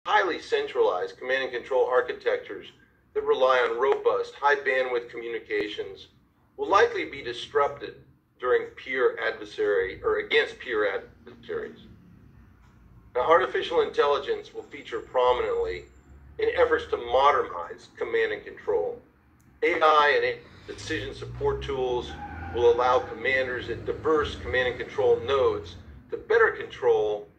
highly centralized command and control architectures that rely on robust, high bandwidth communications will likely be disrupted during against peer adversaries. Now, artificial intelligence will feature prominently in efforts to modernize command and control. AI and decision support tools will allow commanders at diverse command and control nodes to better control